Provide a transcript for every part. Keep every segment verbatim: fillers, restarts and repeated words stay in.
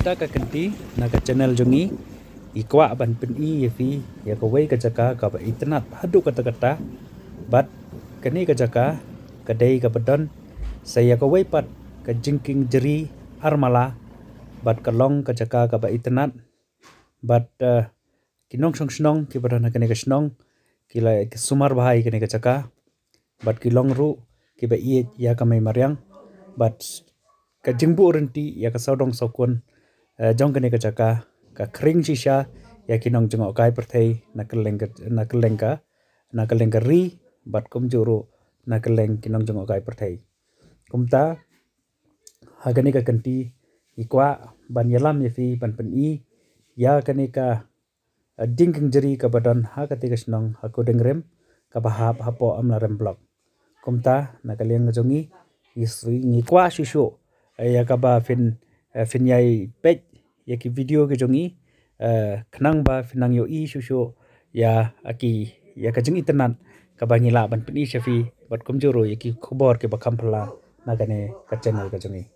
kita ka kenti na ka channel jongi ikwa ban pen i fi ya ka wei ka jaka ka ba internet hadu kata kata bat kani ka jaka ka dei ka badon saya ka wei pat ka jingking jeri armala bat ka long ka jaka ka ba internet bat uh, kinong song snong ki badon kani ka snong kila sumar bahai kani ka jaka bat kilong ru ki ba i ya ka mai maryang bat ka jingbu renti ya ka saudong sokun uh, jong kani ka jaka ka kring shisha ya kinong jong kai perthei na keleng na keleng ka na keleng ka ri bat kum juru na keleng kinong jong kai perthei kumta hagani ka kanti ikwa ban yalam ya fi ban pen i ya kani ka uh, dingking jeri ka badan ha ka tiga snong ha ko dengrem ka bahap hapo amla rem blog kumta na kaleng jongi isri ngikwa shisho ya ka ba fin uh, fin yai pej ya ki video ke jongi uh, kenang ba finang yo i shusho ya aki ya ka jeng internet ka ba ngila ban peni shafi bat kum juro ya ki khobor ke ba kampala na gane ka channel ka jongi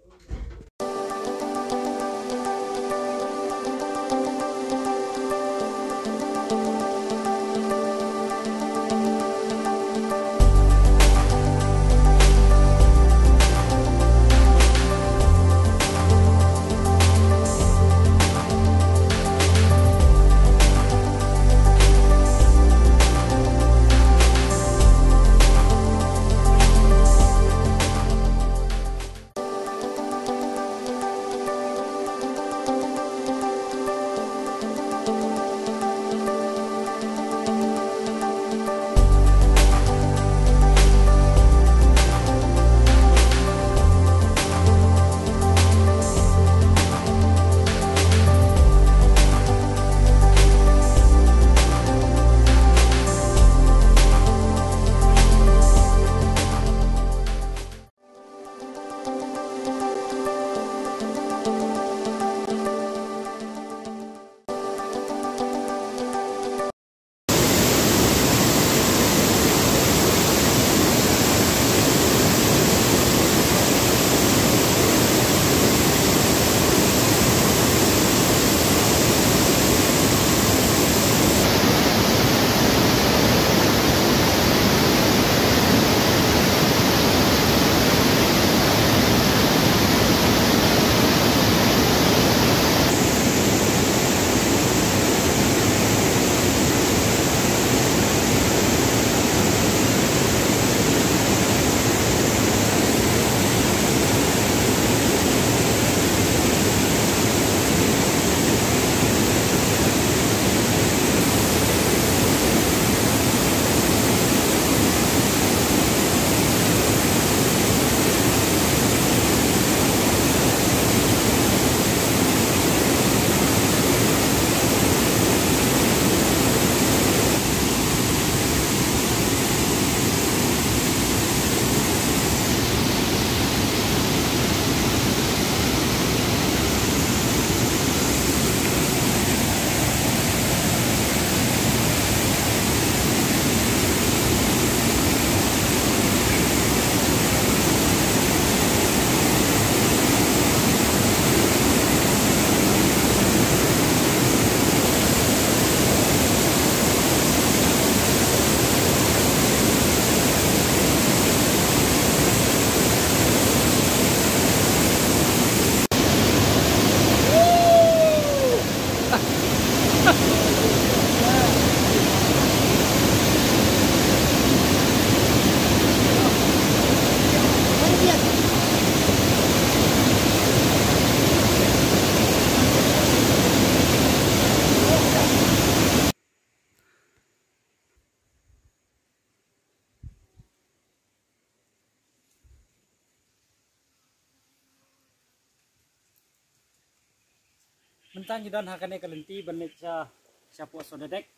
mentang jidan hakane kalenti banit sa siapo so dedek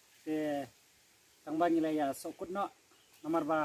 te tangban nilai ya sokut no nomor ba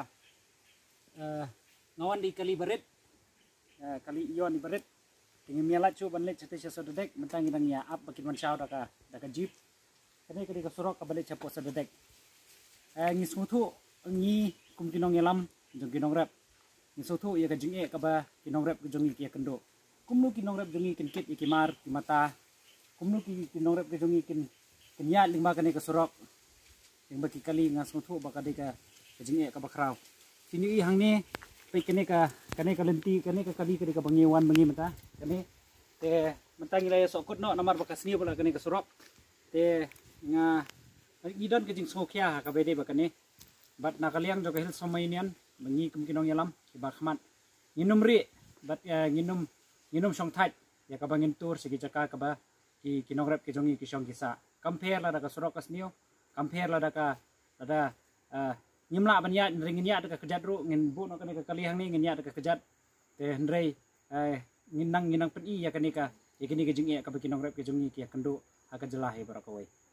uh, ngawan di kali barit uh, kali ion di barit tinggi miala cu banit sa so dedek mentang jidan ya up bakin man syau daka daka jeep kane kali ka surok ka balit siapo so dedek uh, ngismutu ngi kum kinong yalam jong kinong rap ngismutu ya ka jinge ka ba kinong rap jong ki kendo kumnu ki nong rep jongi kin kit ikimar ki mata kumnu ki ki nong rep ke jongi kin kin ya ling ba kane ka surok ling ba ki kali ngas nguthu ba ka de ka jinge ka bakrau sini i hang ni pe kane ka kane ka lenti kane ka kali kane ka bangiwan bangi mata kane te mentang ilaya sokot no namar bakas ni bola kane ka surok te nga idon ke jing sokya ka bede ba kane bat nakaliang jo ka hil somainian bangi kum kinong yalam ki ba khmat nginum ri bat nginum nginum song thait ya ka bangin tur sigi jaka ka ba ki kinong rep ke jongi ki song kisa compare la da ka surok kas niu compare la da ka ada nyimla ban ya ring ya da ka kejat ru ngin bu no kane ka kaliang ni ngin ya da ka kejat te ndrei nginang nginang pen i ya kane ka ya kini ke jingi ka ba kinong rep ke jongi ki ya kendo aka jelah he barakawai